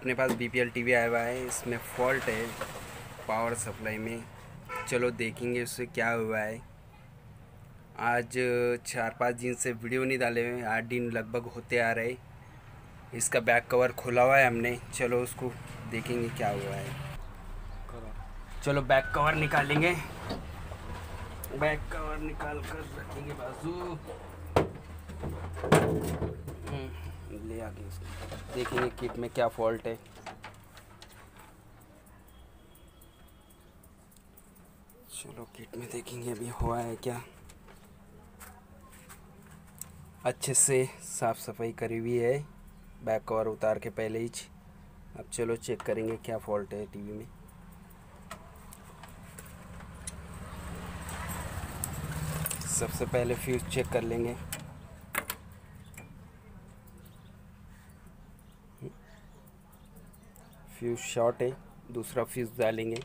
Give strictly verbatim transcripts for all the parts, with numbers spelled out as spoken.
अपने पास B P L TV आया हुआ है, इसमें फॉल्ट है पावर सप्लाई में। चलो देखेंगे उससे क्या हुआ है। आज चार पाँच दिन से वीडियो नहीं डाले हुए, आठ दिन लगभग होते आ रहे। इसका बैक कवर खोला हुआ है हमने, चलो उसको देखेंगे क्या हुआ है। चलो बैक कवर निकालेंगे, बैक कवर निकाल कर रखेंगे बाजू, ले आगे इसको देखेंगे किट में क्या फॉल्ट है। चलो किट में देखेंगे अभी हुआ है क्या। अच्छे से साफ़ सफाई करी हुई है बैक कवर उतार के पहले ही। अब चलो चेक करेंगे क्या फॉल्ट है टीवी में। सबसे पहले फ्यूज़ चेक कर लेंगे। फ्यूज़ शॉर्ट है, दूसरा फ्यूज़ डालेंगे।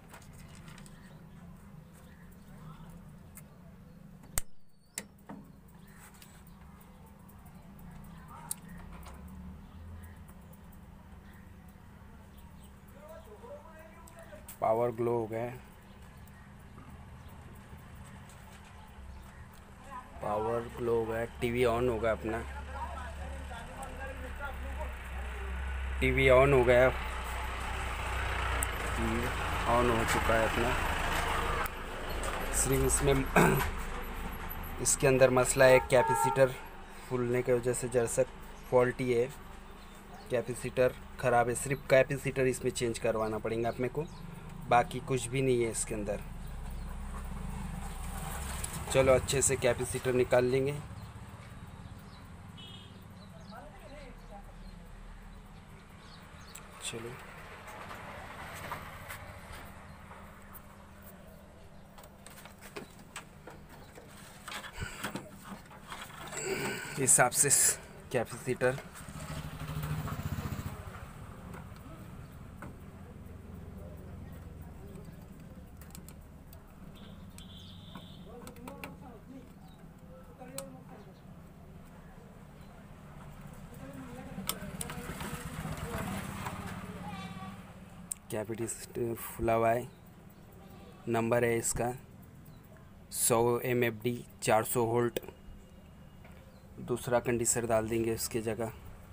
पावर ग्लो हो गया है, पावर ग्लो हो गया, टीवी ऑन होगा अपना, टीवी ऑन हो गया, टीवी ऑन हो चुका है अपना। सिर्फ इसमें इसके अंदर मसला है, कैपेसिटर फूलने की वजह से जरा फॉल्टी है, कैपेसिटर ख़राब है। सिर्फ कैपेसिटर इसमें चेंज करवाना पड़ेगा अपने को, बाकी कुछ भी नहीं है इसके अंदर। चलो अच्छे से कैपेसिटर निकाल लेंगे। चलो हिसाब से कैपेसिटर कैपेसिटर फुला हुआ है। नंबर है इसका सौ एम एफ डी चार सौ वोल्ट। दूसरा कंडेंसर डाल देंगे उसके जगह,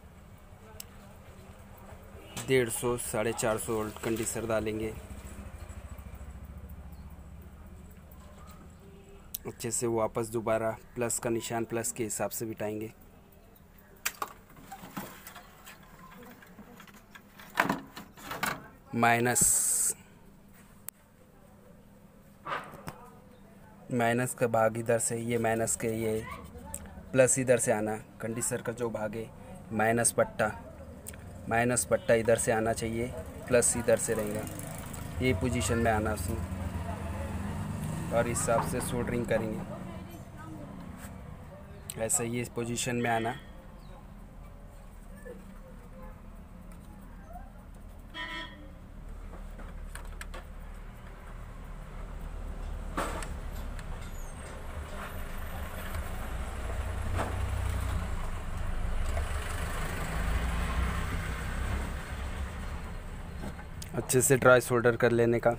डेढ़ सौ साढ़े चार सौ वोल्ट कंडेंसर डालेंगे। अच्छे से वापस दोबारा प्लस का निशान प्लस के हिसाब से बिठाएंगे। माइनस माइनस का भाग इधर से, ये माइनस के, ये प्लस इधर से आना। कंडेंसर का जो भाग है माइनस पट्टा, माइनस पट्टा इधर से आना चाहिए, प्लस इधर से रहेगा, ये पोजीशन में आना उसमें। और इस हिसाब से सोल्डरिंग करेंगे, ऐसे ये पोजीशन में आना। अच्छे से ड्राई सोल्डर कर लेने का।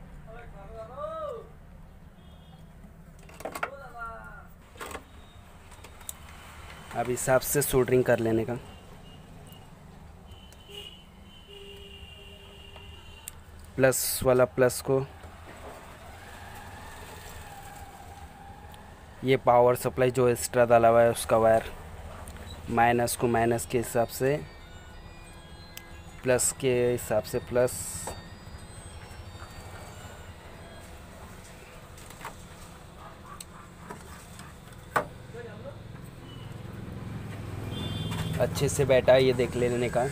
अब हिसाब से सोल्डरिंग कर लेने का। प्लस वाला प्लस को, ये पावर सप्लाई जो एक्स्ट्रा डाला हुआ है उसका वायर, माइनस को माइनस के हिसाब से, प्लस के हिसाब से प्लस। अच्छे से बैठा है ये देख लेने का।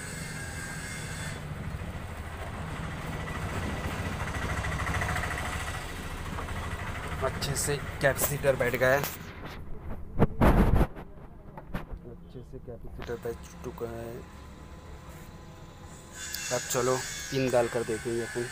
अच्छे से कैपेसिटर बैठ गया है, अच्छे से कैपेसिटर बैठ चुका है। अब चलो पिन डाल कर देखेंगे अपन।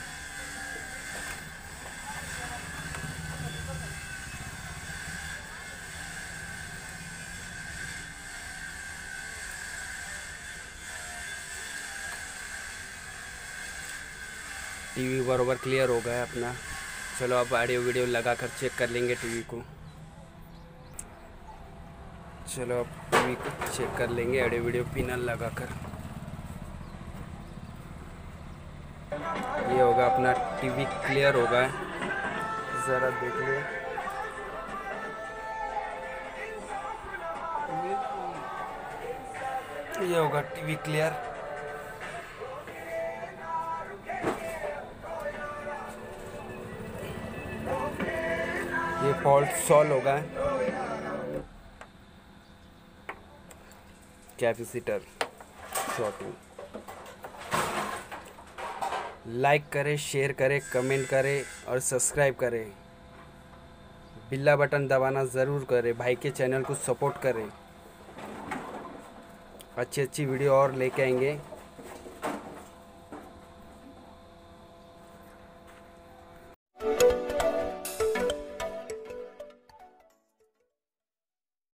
टीवी बराबर क्लियर हो गया अपना। चलो अब ऑडियो वीडियो लगा कर चेक कर लेंगे टीवी को। चलो अब टीवी को चेक कर लेंगे ऑडियो वीडियो पिनल लगा कर। ये होगा अपना टीवी क्लियर होगा, ज़रा देख लो। ये होगा टीवी क्लियर। ये फॉल्ट सॉल्व होगा। Capacitor shorting. लाइक करें, शेयर करें, कमेंट करें और सब्सक्राइब करें। बिल्ला बटन दबाना ज़रूर करें। भाई के चैनल को सपोर्ट करें। अच्छी अच्छी वीडियो और लेके आएंगे।